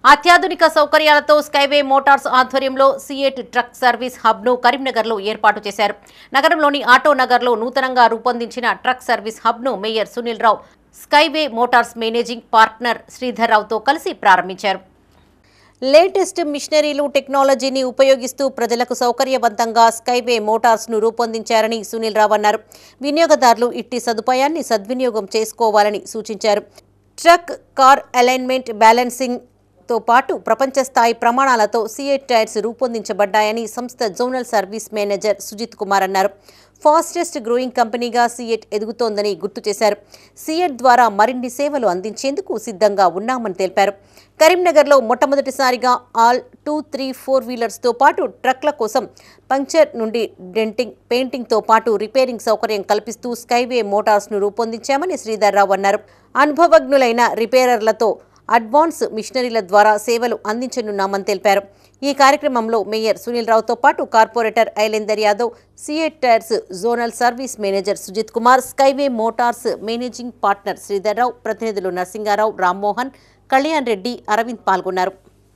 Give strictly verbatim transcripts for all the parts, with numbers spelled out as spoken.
అత్యాధునిక సౌకర్యాలతో skyway Motors ఆధ్వర్యంలో సిఎట్ ట్రక్ సర్వీస్ హబ్ను కరీంనగర్లో ఏర్పాటు చేశారు. నగరంలోని ఆటో నగర్లో నూతనంగా రూపొందించిన ట్రక్ సర్వీస్ హబ్ను mayor Sunil Rao Skyway Motors managing partner Sridhar రావుతో కలిసి ప్రారంభించారు. లేటెస్ట్ మిషనరీలు టెక్నాలజీని ఉపయోగిస్తూ ప్రజలకు సౌకర్యవంతంగా స్కైవే మోటార్స్ను రూపొందించారని సునీల్ రావు అన్నారు. వినియోగదారులు ఇట్టి సదుపాయాన్ని సద్వినియోగం చేసుకోవాలని సూచించారు. ట్రక్ కార్ అలైన్మెంట్ బ్యాలెన్సింగ్ తో పాటు ప్రపంచ స్థాయి ప్రమాణాలతో సిఎట్ టైర్స్ రూపొందించబడ్డాయని సంస్థ zonal service manager Sujith Kumar అన్నారు. ఫాస్టెస్ట్ గ్రోయింగ్ కంపెనీగా సిఎట్ ఎదుగుతోందని గుర్తు చేశారు. సిఎట్ ద్వారా మరిన్ని సేవలు అందించేందుకు సిద్ధంగా ఉన్నామని తెలిపారు. కరీంనగర్లో మొట్టమొదటిసారిగా ఆల్ టూ త్రీ ఫోర్ వీలర్స్తో పాటు ట్రక్ల కోసం పంక్చర్ నుండి డెంటింగ్, పెయింటింగ్తో పాటు రిపేరింగ్ సౌకర్యం కల్పిస్తూ స్కైవే మోటార్స్ను రూపొందించామని శ్రీధర్ రావు అన్నారు. అనుభవజ్ఞులైన రిపేరర్లతో అడ్వాన్స్ మిషనరీల ద్వారా సేవలు అందించనున్నామని తెలిపారు. ఈ కార్యక్రమంలో మేయర్ సునీల్ రావుతో పాటు corporator Ailender Yadav, CEAT tyres zonal service manager Sujith Kumar, Skyway Motors managing partner Sridhar Rao, ప్రతినిధులు నరసింగారావు, రామ్మోహన్, కళ్యాణ్ రెడ్డి, అరవింద్ పాల్గొన్నారు.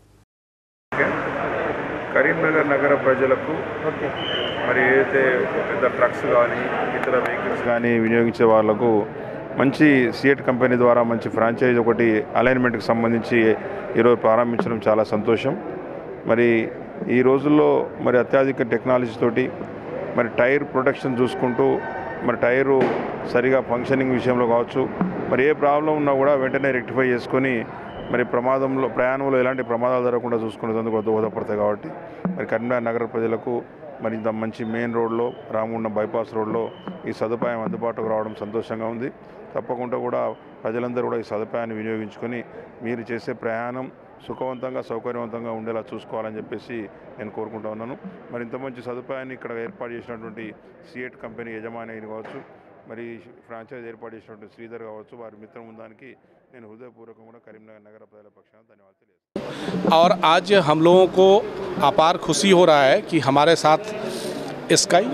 కరీంనగర్ నగర ప్రజలకు మరి ఏదైతే పెద్ద ట్రక్స్ కానీ ఇతర వెహికల్స్ కానీ వినియోగించే వాళ్లకు మంచి సిఎట్ కంపెనీ ద్వారా మంచి ఫ్రాంచైజ్ ఒకటి అలైన్మెంట్కి సంబంధించి ఈరోజు ప్రారంభించడం చాలా సంతోషం. మరి ఈ రోజుల్లో మరి అత్యాధునిక టెక్నాలజీ తోటి మరి టైర్ ప్రొటెక్షన్ చూసుకుంటూ మరి టైరు సరిగా ఫంక్షనింగ్ విషయంలో కావచ్చు, మరి ఏ ప్రాబ్లం ఉన్నా కూడా వెంటనే రెక్టిఫై చేసుకొని మరి ప్రమాదంలో ప్రయాణంలో ఎలాంటి ప్రమాదాలు జరగకుండా చూసుకునేందుకు దోహదపడతాయి. కాబట్టి మరి కరీంనగర్ నగర ప్రజలకు మరి ఇంత మంచి మెయిన్ రోడ్లో రామగుండం బైపాస్ రోడ్లో ఈ సదుపాయం అందుబాటులోకి రావడం సంతోషంగా ఉంది. తప్పకుండా కూడా ప్రజలందరూ కూడా ఈ సదుపాయాన్ని వినియోగించుకొని మీరు చేసే ప్రయాణం సుఖవంతంగా సౌకర్యవంతంగా ఉండేలా చూసుకోవాలని చెప్పేసి నేను కోరుకుంటా ఉన్నాను. మరి ఇంత మంచి సదుపాయాన్ని ఇక్కడ ఏర్పాటు చేసినటువంటి సిఎట్ కంపెనీ యజమాని కావచ్చు, మరి ఫ్రాంచైజ్ ఏర్పాటు చేసినటువంటి శ్రీధర్ కావచ్చు, వారి మిత్రం ఉందానికి నేను హృదయపూర్వకంగా కరీంనగర్ నగర ప్రజల పక్షాన ధన్యవాదాలు తెలియజేస్తున్నాను. और आज हम लोगों को अपार खुशी हो रहा है कि हमारे साथ स्काई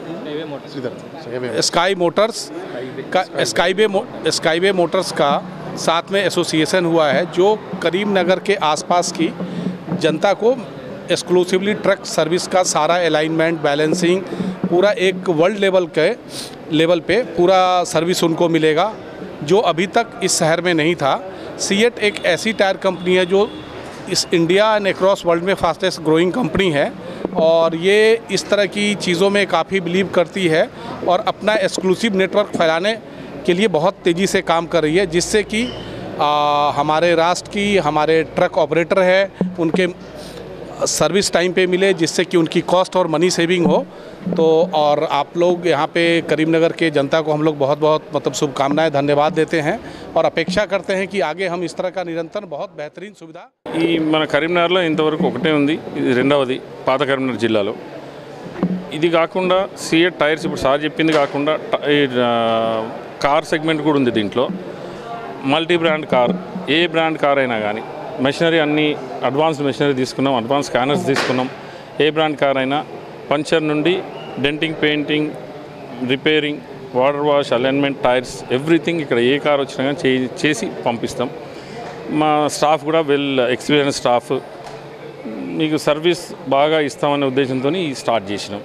स्काई मोटर्स का स्काईवे स्काईवे मोटर्स का साथ में एसोसिएशन हुआ है, जो करीमनगर के आसपास की जनता को एक्सक्लूसिवली ट्रक सर्विस का सारा अलाइनमेंट, बैलेंसिंग पूरा एक वर्ल्ड लेवल के लेवल पे पूरा सर्विस उनको मिलेगा, जो अभी तक इस शहर में नहीं था. सिएट एक ऐसी टायर कंपनी है जो इस इंडिया एंड अक्रॉस वर्ल्ड में फास्टेस्ट ग्रोइंग कंपनी है और ये इस तरह की चीज़ों में काफ़ी बिलीव करती है और अपना एक्सक्लूसिव नेटवर्क फैलाने के लिए बहुत तेज़ी से काम कर रही है, जिससे कि हमारे राष्ट्र की हमारे ट्रक ऑपरेटर है उनके सर्विस टाइम पे मिले, जिससे कि उनकी कॉस्ट और मनी सेविंग हो. तो और आप लोग यहाँ पे करीमनगर के जनता को हम लोग बहुत बहुत मतलब शुभकामनाएं, धन्यवाद देते हैं और अपेक्षा करते हैं कि आगे हम इस तरह का निरंतर बहुत बेहतरीन सुविधा ఈ మన కరీంనగర్లో ఇంతవరకు ఒకటే ఉంది, ఇది రెండవది పాత కరీంనగర్ జిల్లాలో. ఇది కాకుండా సిఎట్ టైర్స్ ఇప్పుడు సార్ చెప్పింది కాకుండా కార్ సెగ్మెంట్ కూడా ఉంది. దీంట్లో మల్టీ బ్రాండ్ కార్, ఏ బ్రాండ్ కార్ అయినా కానీ మెషినరీ అన్ని అడ్వాన్స్డ్ మెషినరీ తీసుకున్నాం, అడ్వాన్స్ స్కానర్స్ తీసుకున్నాం. ఏ బ్రాండ్ కార్ అయినా పంచర్ నుండి denting, painting, repairing, water wash, alignment, tyres, everything ఇక్కడ ఏ కార్ వచ్చినా కానీ చేసి పంపిస్తాం. మా స్టాఫ్ కూడా వెల్ ఎక్స్పీరియన్స్ స్టాఫ్, మీకు సర్వీస్ బాగా ఇస్తామనే ఉద్దేశంతో స్టార్ట్ చేసినాం.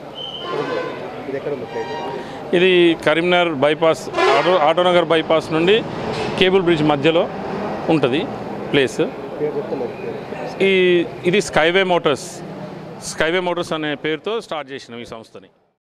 ఇది Karimnagar bypass, auto Autonagar bypass నుండి కేబుల్ బ్రిడ్జ్ మధ్యలో ఉంటుంది ప్లేస్. ఈ ఇది స్కైవే మోటార్స్ స్కైవే మోటార్స్ అనే పేరుతో స్టార్ట్ చేసినాం ఈ సంస్థని.